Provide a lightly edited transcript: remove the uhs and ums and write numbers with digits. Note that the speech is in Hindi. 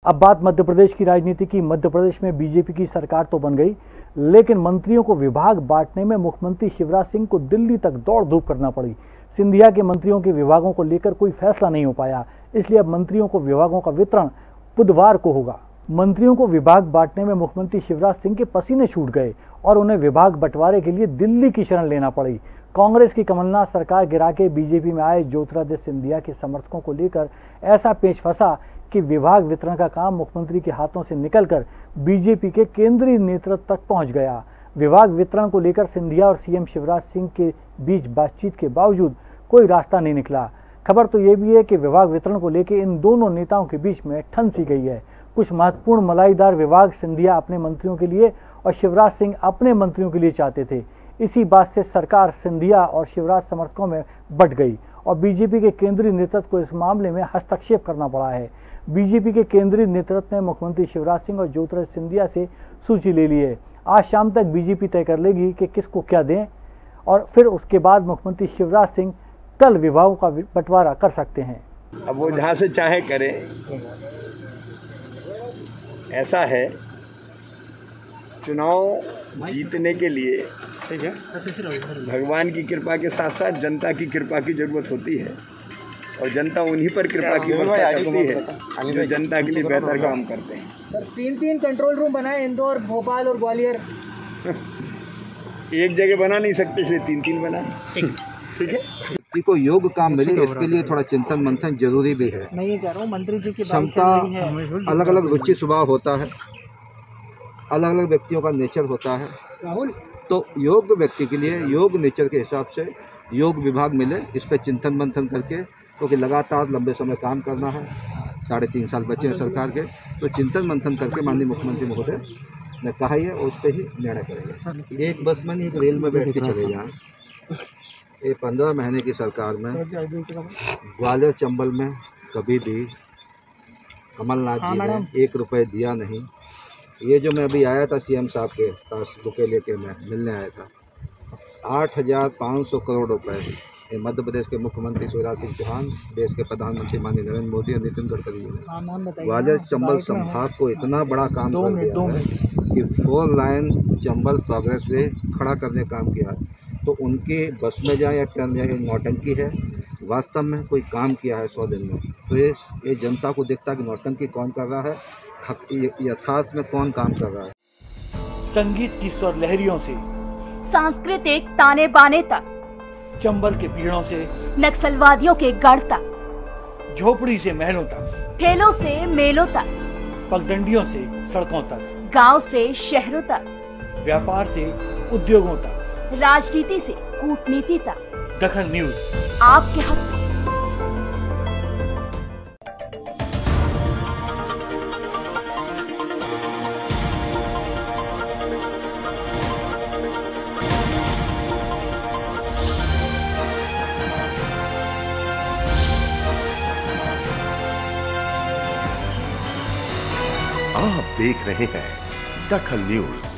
अब बात मध्य प्रदेश की राजनीति की। मध्य प्रदेश में बीजेपी की सरकार तो बन गई, लेकिन मंत्रियों को विभाग बांटने में मुख्यमंत्री शिवराज सिंह को दिल्ली तक दौड़ धूप करना पड़ी। सिंधिया के मंत्रियों के विभागों को लेकर कोई फैसला नहीं हो पाया, इसलिए अब मंत्रियों को विभागों का वितरण बुधवार को होगा। मंत्रियों को विभाग बांटने में मुख्यमंत्री शिवराज सिंह के पसीने छूट गए और उन्हें विभाग बंटवारे के लिए दिल्ली की शरण लेना पड़ी। कांग्रेस की कमलनाथ सरकार गिरा के बीजेपी में आए ज्योतिरादित्य सिंधिया के समर्थकों को लेकर ऐसा पेच फंसा कि विभाग वितरण का काम मुख्यमंत्री के हाथों से निकलकर बीजेपी के केंद्रीय नेतृत्व तक पहुंच गया। विभाग वितरण को लेकर सिंधिया और सीएम शिवराज सिंह के बीच बातचीत के बावजूद कोई रास्ता नहीं निकला। खबर तो ये भी है कि विभाग वितरण को लेकर इन दोनों नेताओं के बीच में ठन सी गई है। कुछ महत्वपूर्ण मलाईदार विभाग सिंधिया अपने मंत्रियों के लिए और शिवराज सिंह अपने मंत्रियों के लिए चाहते थे। इसी बात से सरकार सिंधिया और शिवराज समर्थकों में बंट गई और बीजेपी के केंद्रीय नेतृत्व को इस मामले में हस्तक्षेप करना पड़ा है। बीजेपी के केंद्रीय नेतृत्व ने मुख्यमंत्री शिवराज सिंह और ज्योतिरादित्य सिंधिया से सूची ले ली है। आज शाम तक बीजेपी तय कर लेगी कि किसको क्या दें और फिर उसके बाद मुख्यमंत्री शिवराज सिंह कल विभागों का बंटवारा कर सकते हैं। अब वो जहाँ से चाहे करें। ऐसा है, चुनाव जीतने के लिए भगवान की कृपा के साथ साथ जनता की कृपा की जरूरत होती है और जनता उन्हीं पर कृपा की वर्षा करती है जो जनता के लिए बेहतर काम करते हैं। सर, 3 कंट्रोल रूम बनाए, इंदौर, भोपाल और ग्वालियर। एक जगह बना नहीं सकते, इसलिए 3 बनाए। ठीक है। व्यक्ति को योग काम मिले, इसके लिए थोड़ा चिंतन मंथन जरूरी भी है। मैं ये कह रहा हूँ, मंत्री जी की क्षमता, अलग अलग रुचि स्वभाव होता है, अलग अलग व्यक्तियों का नेचर होता है। तो योग व्यक्ति के लिए योग नेचर के हिसाब से योग विभाग मिले, इस पर चिंतन मंथन करके, क्योंकि लगातार लंबे समय काम करना है, 3.5 साल बचे हैं सरकार के, तो चिंतन मंथन करके माननीय मुख्यमंत्री महोदय ने कहा ही है उस पर ही निर्णय करेंगे। एक बस में नहीं, एक रेल में बैठ के चले जाएँ। ये 15 महीने की सरकार में ग्वालियर चंबल में कभी दी कमलनाथ जी ने 1 रुपये दिया नहीं। ये जो मैं अभी आया था सीएम साहब के पास बुके लेके मैं मिलने आया था, 8,500 करोड़ रुपए ये मध्य प्रदेश के मुख्यमंत्री शिवराज सिंह चौहान, देश के प्रधानमंत्री माननीय नरेंद्र मोदी और नितिन गडकरी जी ने ग्वालियर चंबल संभाग को इतना बड़ा काम कर दिया है कि 4 लाइन चंबल प्रोग्रेस वे खड़ा करने का काम किया है। तो उनके बस में जाए या ट्रेन में, नौटंकी है। वास्तव में कोई काम किया है 100 दिन में, तो ये जनता को दिखता है कि नौटंकी कौन कर रहा है, यथार्थ में कौन काम कर रहा है। संगीत की स्वर लहरियों से सांस्कृतिक ताने बाने तक, चंबल के पीड़ों से नक्सलवादियों के गढ़ तक, झोपड़ी से महलों तक, ठेलों से मेलों तक, पगडंडियों से सड़कों तक, गांव से शहरों तक, व्यापार से उद्योगों तक, राजनीति से कूटनीति तक, दखल न्यूज आपके हक में। आप देख रहे हैं दखल न्यूज।